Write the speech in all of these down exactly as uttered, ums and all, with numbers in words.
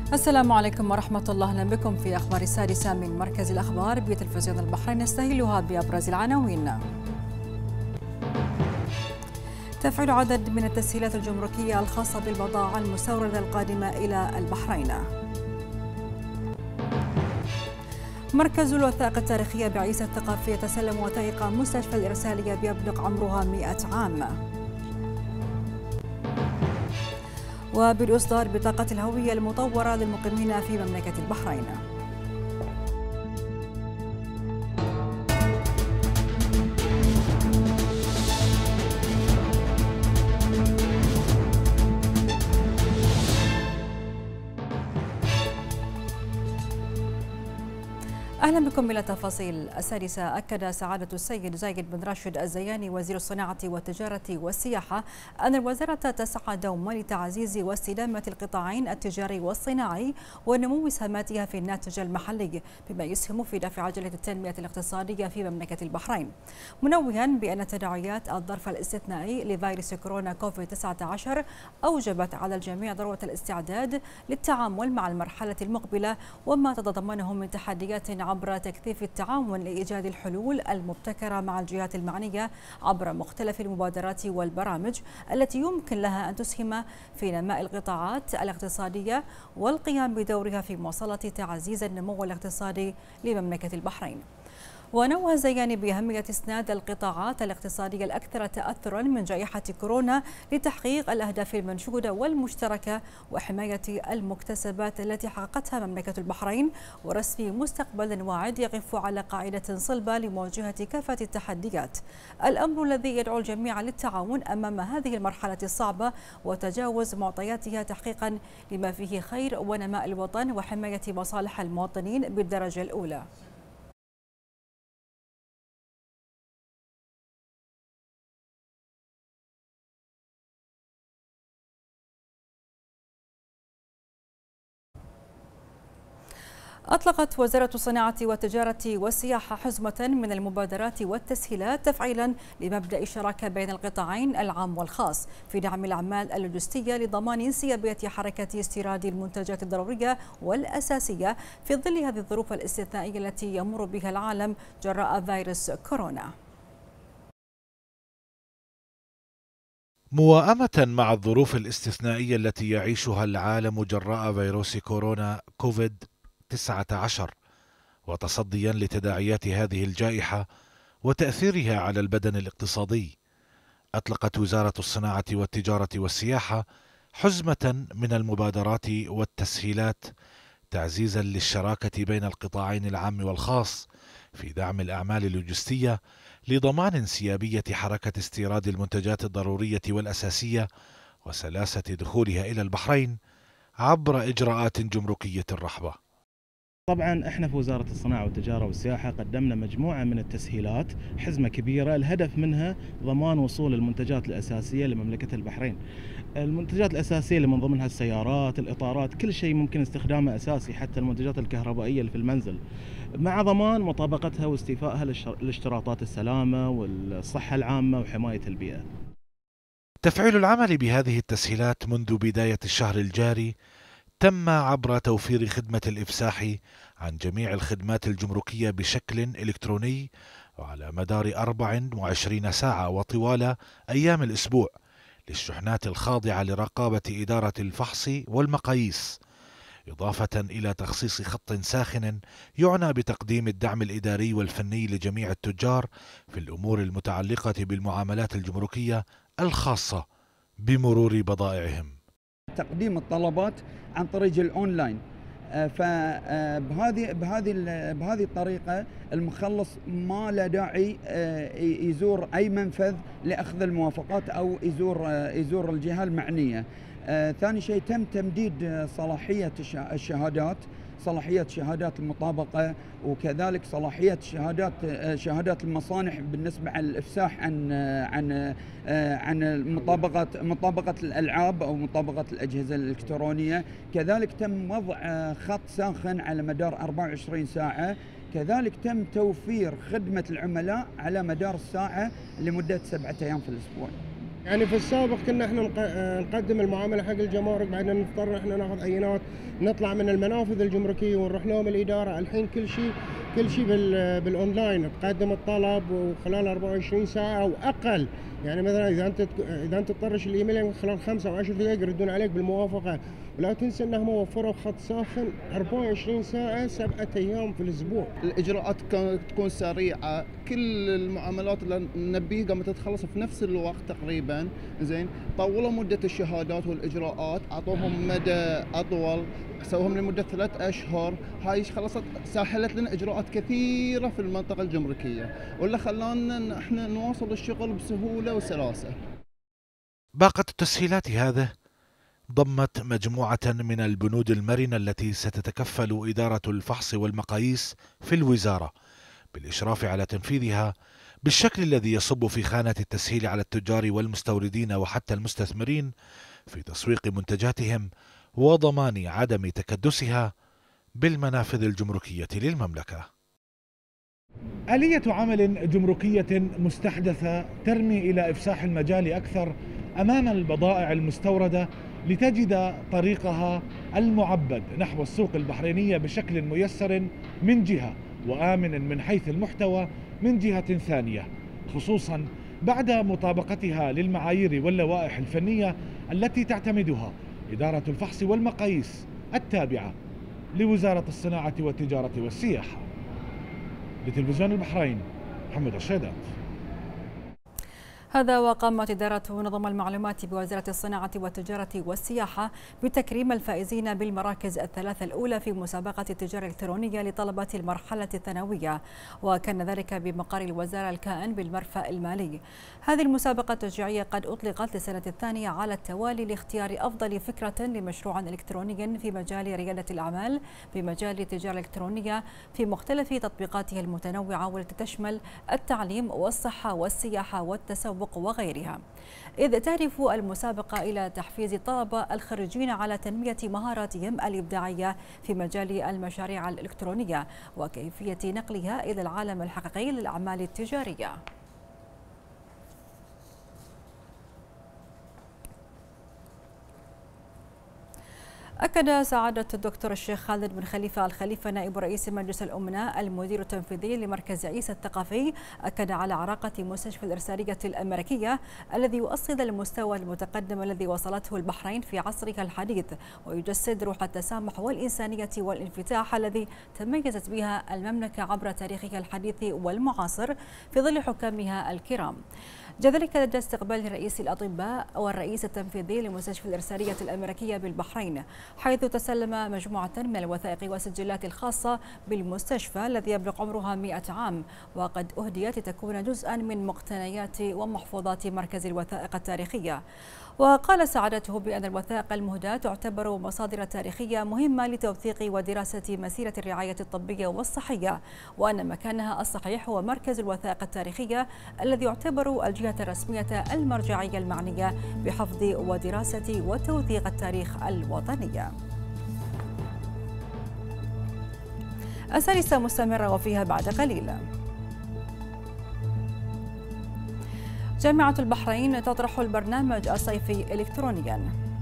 السلام عليكم ورحمة الله، أهلا بكم في أخبار السادسة من مركز الأخبار بتلفزيون البحرين، نستهلها بأبرز العناوين. تفعيل عدد من التسهيلات الجمركية الخاصة بالبضائع المستوردة القادمة إلى البحرين. مركز الوثائق التاريخية بعيسى الثقافي يتسلم وثائق مستشفى الإرسالية بيبلغ عمرها مئة عام. وبالإصدار بطاقة الهوية المطورة للمقيمين في مملكة البحرين. أهلا بكم إلى تفاصيل السادسة. أكد سعادة السيد زايد بن راشد الزياني وزير الصناعة والتجارة والسياحة أن الوزارة تسعى دوما لتعزيز واستدامة القطاعين التجاري والصناعي ونمو سهاماتها في الناتج المحلي، بما يسهم في دفع عجلة التنمية الاقتصادية في مملكة البحرين، منوها بأن تداعيات الظرف الاستثنائي لفيروس كورونا كوفيد تسعة عشر أوجبت على الجميع ضرورة الاستعداد للتعامل مع المرحلة المقبلة وما تتضمنه من تحديات عبر تكثيف التعاون لإيجاد الحلول المبتكرة مع الجهات المعنية عبر مختلف المبادرات والبرامج التي يمكن لها أن تسهم في نماء القطاعات الاقتصادية والقيام بدورها في مواصلة تعزيز النمو الاقتصادي لمملكة البحرين. ونوه الزياني بأهمية إسناد القطاعات الاقتصادية الأكثر تأثرا من جائحة كورونا لتحقيق الأهداف المنشودة والمشتركة وحماية المكتسبات التي حققتها مملكة البحرين ورسم مستقبل واعد يقف على قاعدة صلبة لمواجهة كافة التحديات، الأمر الذي يدعو الجميع للتعاون أمام هذه المرحلة الصعبة وتجاوز معطياتها تحقيقا لما فيه خير ونماء الوطن وحماية مصالح المواطنين بالدرجة الأولى. أطلقت وزارة الصناعة والتجارة والسياحة حزمة من المبادرات والتسهيلات تفعيلا لمبدأ الشراكة بين القطاعين العام والخاص في دعم الأعمال اللوجستية لضمان انسيابية حركة استيراد المنتجات الضرورية والأساسية في ظل هذه الظروف الاستثنائية التي يمر بها العالم جراء فيروس كورونا. موائمة مع الظروف الاستثنائية التي يعيشها العالم جراء فيروس كورونا كوفيد تسعة عشر وتصديا لتداعيات هذه الجائحة وتأثيرها على البدن الاقتصادي، أطلقت وزارة الصناعة والتجارة والسياحة حزمة من المبادرات والتسهيلات تعزيزا للشراكة بين القطاعين العام والخاص في دعم الأعمال اللوجستية لضمان انسيابية حركة استيراد المنتجات الضرورية والأساسية وسلاسة دخولها إلى البحرين عبر إجراءات جمركية رحبة. طبعا احنا في وزارة الصناعة والتجارة والسياحة قدمنا مجموعة من التسهيلات، حزمة كبيرة الهدف منها ضمان وصول المنتجات الأساسية لمملكة البحرين. المنتجات الأساسية اللي من ضمنها السيارات، الإطارات، كل شيء ممكن استخدامه أساسي، حتى المنتجات الكهربائية اللي في المنزل، مع ضمان مطابقتها واستيفائها لاشتراطات السلامة والصحة العامة وحماية البيئة. تفعيل العمل بهذه التسهيلات منذ بداية الشهر الجاري تم عبر توفير خدمة الإفساح عن جميع الخدمات الجمركية بشكل إلكتروني وعلى مدار أربع وعشرين ساعة وطوال أيام الأسبوع للشحنات الخاضعة لرقابة إدارة الفحص والمقاييس، إضافة إلى تخصيص خط ساخن يعنى بتقديم الدعم الإداري والفني لجميع التجار في الأمور المتعلقة بالمعاملات الجمركية الخاصة بمرور بضائعهم. تقديم الطلبات عن طريق الاونلاين، فبهذه بهذه بهذه الطريقه المخلص ما له داعي يزور اي منفذ لاخذ الموافقات او يزور يزور الجهه المعنيه. ثاني شيء تم تمديد صلاحيه الشهادات، صلاحيه شهادات المطابقه، وكذلك صلاحيه شهادات شهادات المصانع بالنسبه على الافساح عن عن عن مطابقه مطابقه الالعاب او مطابقه الاجهزه الالكترونيه. كذلك تم وضع خط ساخن على مدار أربع وعشرين ساعه. كذلك تم توفير خدمه العملاء على مدار الساعه لمده سبعه ايام في الاسبوع. يعني في السابق كنا احنا نقدم المعامله حق الجمارك، بعدين نضطر احنا ناخذ عينات نطلع من المنافذ الجمركيه ونروح لهم الاداره. الحين كل شيء كل شيء بالاونلاين، تقدم الطلب وخلال أربعة وعشرين ساعه او اقل. يعني مثلا اذا انت اذا انت تطرش الايميل خلال خمسة او عشر دقائق يردون عليك بالموافقه. ولا تنسى انهم وفروا خط ساخن أربعة وعشرين ساعه سبعة ايام في الاسبوع. الاجراءات كانت تكون سريعه، كل المعاملات اللي نبيه قامت تخلص في نفس الوقت تقريبا. زين، طولوا مده الشهادات والاجراءات، اعطوهم مدى اطول، سووهم لمده ثلاث اشهر. هاي خلصت سهلت لنا اجراءات كثيره في المنطقه الجمركيه، ولا خلانا احنا نواصل الشغل بسهوله وسلاسه. باقة التسهيلات هذه ضمت مجموعة من البنود المرنة التي ستتكفل إدارة الفحص والمقاييس في الوزارة بالإشراف على تنفيذها بالشكل الذي يصب في خانة التسهيل على التجار والمستوردين وحتى المستثمرين في تسويق منتجاتهم وضمان عدم تكدسها بالمنافذ الجمركية للمملكة. آلية عمل جمركية مستحدثة ترمي إلى إفساح المجال أكثر أمام البضائع المستوردة لتجد طريقها المعبد نحو السوق البحرينية بشكل ميسر من جهة، وآمن من حيث المحتوى من جهة ثانية، خصوصا بعد مطابقتها للمعايير واللوائح الفنية التي تعتمدها إدارة الفحص والمقاييس التابعة لوزارة الصناعة والتجارة والسياحة. لتلفزيون البحرين، محمد الشيدات. هذا وقامت إدارة نظم المعلومات بوزارة الصناعة والتجارة والسياحة بتكريم الفائزين بالمراكز الثلاثة الأولى في مسابقة التجارة الإلكترونية لطلبة المرحلة الثانوية، وكان ذلك بمقر الوزارة الكائن بالمرفأ المالي. هذه المسابقة التشجيعية قد أطلقت للسنة الثانية على التوالي لاختيار أفضل فكرة لمشروع إلكتروني في مجال ريادة الأعمال بمجال التجارة الإلكترونية في مختلف تطبيقاتها المتنوعة، والتي تشمل التعليم والصحة والسياحة والتسوق وغيرها، إذ تهدف المسابقة إلى تحفيز الطلبة الخريجين على تنمية مهاراتهم الإبداعية في مجال المشاريع الإلكترونية وكيفية نقلها إلى العالم الحقيقي للأعمال التجارية. أكد سعادة الدكتور الشيخ خالد بن خليفة الخليفة نائب رئيس مجلس الأمناء المدير التنفيذي لمركز عيسى الثقافي، أكد على عراقة مستشفى الإرسالية الأمريكية الذي يؤصل المستوى المتقدم الذي وصلته البحرين في عصرها الحديث، ويجسد روح التسامح والإنسانية والانفتاح الذي تميزت بها المملكة عبر تاريخها الحديث والمعاصر في ظل حكامها الكرام. جاء ذلك لدى استقبال رئيس الأطباء والرئيس التنفيذي لمستشفى الإرسالية الأمريكية بالبحرين، حيث تسلم مجموعة من الوثائق والسجلات الخاصة بالمستشفى الذي يبلغ عمرها مئة عام، وقد أهديت لتكون جزءا من مقتنيات ومحفوظات مركز الوثائق التاريخية. وقال سعادته بأن الوثائق المهداة تعتبر مصادر تاريخية مهمة لتوثيق ودراسة مسيرة الرعاية الطبية والصحية، وأن مكانها الصحيح هو مركز الوثائق التاريخية الذي يعتبر الجهة الرسمية المرجعية المعنية بحفظ ودراسة وتوثيق التاريخ الوطني. السادسة مستمرة وفيها بعد قليل. جامعة البحرين تطرح البرنامج الصيفي إلكترونياً.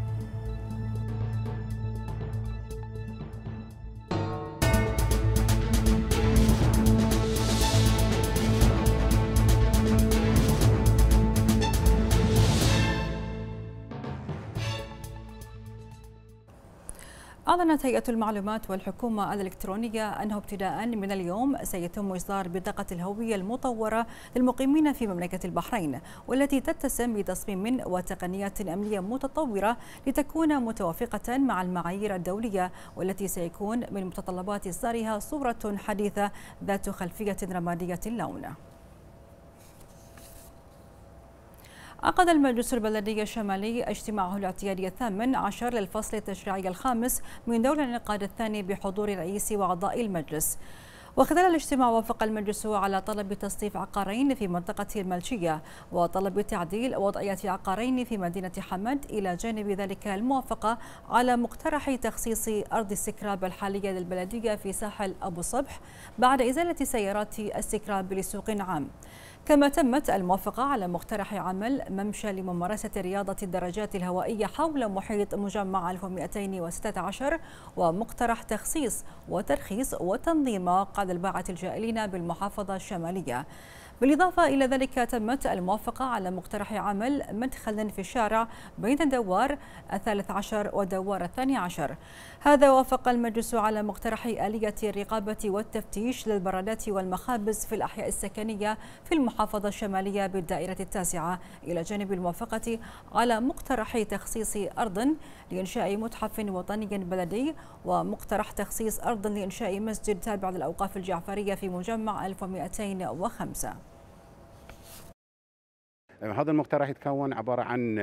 أعلنت هيئة المعلومات والحكومة الإلكترونية أنه ابتداء من اليوم سيتم إصدار بطاقة الهوية المطورة للمقيمين في مملكة البحرين، والتي تتسم بتصميم وتقنيات أمنية متطورة لتكون متوافقة مع المعايير الدولية، والتي سيكون من متطلبات إصدارها صورة حديثة ذات خلفية رمادية اللون. عقد المجلس البلدي الشمالي اجتماعه الاعتيادي الثامن عشر للفصل التشريعي الخامس من دور الانعقاد الثاني بحضور رئيس وأعضاء المجلس. وخلال الاجتماع وافق المجلس على طلب تصنيف عقارين في منطقة الملشية وطلب تعديل وضعية عقارين في مدينة حمد، إلى جانب ذلك الموافقة على مقترح تخصيص أرض السكراب الحالية للبلدية في ساحل أبو صبح بعد إزالة سيارات السكراب لسوق عام. كما تمت الموافقة على مقترح عمل ممشى لممارسة رياضة الدراجات الهوائية حول محيط مجمع ألف ومئتين وستة عشر، ومقترح تخصيص وترخيص وتنظيم مقاعد الباعة الجائلين بالمحافظة الشمالية. بالإضافة إلى ذلك تمت الموافقة على مقترح عمل مدخل في الشارع بين الدوار الثالث عشر والدوار الثاني عشر. هذا وافق المجلس على مقترح آلية الرقابة والتفتيش للبرادات والمخابز في الأحياء السكنية في المحافظة الشمالية بالدائرة التاسعة، إلى جانب الموافقة على مقترح تخصيص أرض لإنشاء متحف وطني بلدي، ومقترح تخصيص أرض لإنشاء مسجد تابع للأوقاف الجعفرية في مجمع ألف ومئتين وخمسة. هذا المقترح يتكون عبارة عن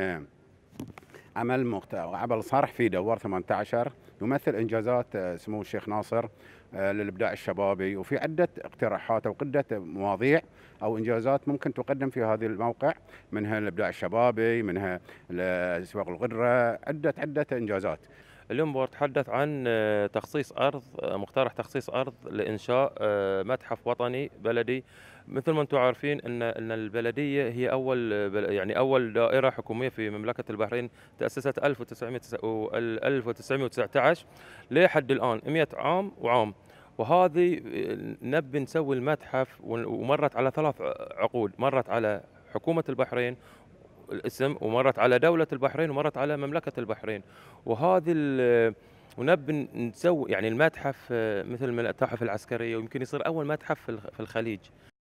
عمل عمل صرح في دوار ثمانية عشر يمثل إنجازات سمو الشيخ ناصر للإبداع الشبابي، وفي عدة اقتراحات أو عدة مواضيع أو إنجازات ممكن تقدم في هذا الموقع، منها الإبداع الشبابي، منها سواق الغدرة، عدة عدة إنجازات. اليوم بتحدث عن تخصيص أرض، مقترح تخصيص أرض لإنشاء متحف وطني بلدي. مثل ما أنتم عارفين أن أن البلدية هي أول يعني أول دائرة حكومية في مملكة البحرين، تأسست ألف وتسعمئة وتسعة عشر لحد الآن مئة عام وعام، وهذه نبي نسوي المتحف، ومرت على ثلاث عقود، مرت على حكومة البحرين الاسم، ومرت على دولة البحرين، ومرت على مملكة البحرين، وهذه ونبي نسوي يعني المتحف مثل المتاحف العسكرية، ويمكن يصير أول متحف في الخليج.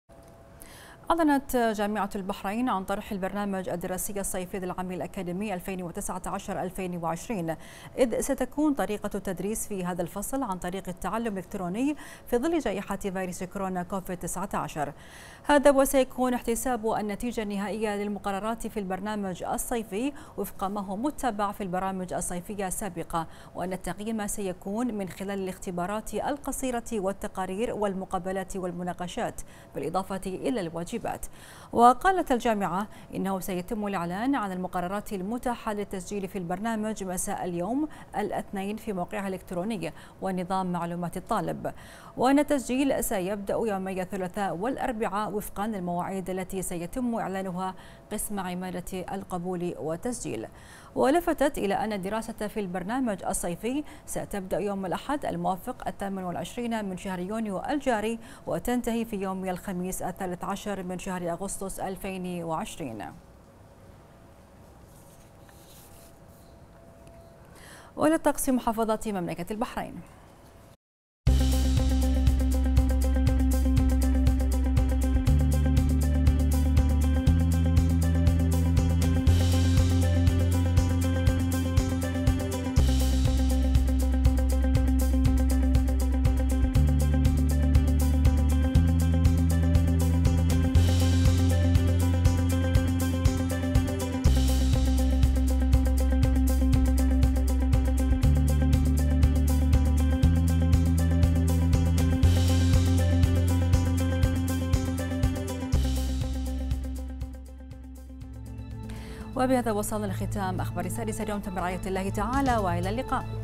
أعلنت جامعة البحرين عن طرح البرنامج الدراسي الصيفي للعام الأكاديمي ألفين وتسعة عشر ألفين وعشرين، إذ ستكون طريقة التدريس في هذا الفصل عن طريق التعلم الإلكتروني في ظل جائحة فيروس كورونا كوفيد تسعة عشر. هذا وسيكون احتساب النتيجة النهائية للمقررات في البرنامج الصيفي وفق ما هو متبع في البرامج الصيفية السابقة، وأن التقييم سيكون من خلال الاختبارات القصيرة والتقارير والمقابلات والمناقشات، بالإضافة إلى الواجبات. وقالت الجامعة إنه سيتم الإعلان عن المقررات المتاحة للتسجيل في البرنامج مساء اليوم الاثنين في موقعها الإلكتروني ونظام معلومات الطالب، وأن التسجيل سيبدأ يومي الثلاثاء والأربعاء وفقا للمواعيد التي سيتم إعلانها قسم عمادة القبول والتسجيل. ولفتت إلى أن الدراسة في البرنامج الصيفي ستبدأ يوم الأحد الموافق الثامن والعشرين من شهر يونيو الجاري، وتنتهي في يوم الخميس الثالث عشر من شهر أغسطس ألفين وعشرين. وللطقس في محافظة مملكة البحرين. وبهذا وصلنا لختام أخبار السادسة اليوم، برعاية الله تعالى، وإلى اللقاء.